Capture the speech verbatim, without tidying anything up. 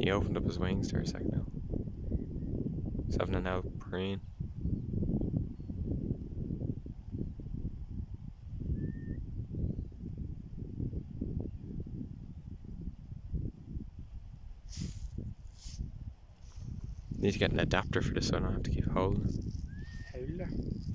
He opened up his wings there a second now. He's having an out preen. Need to get an adapter for this so I don't have to keep holding it. Howler.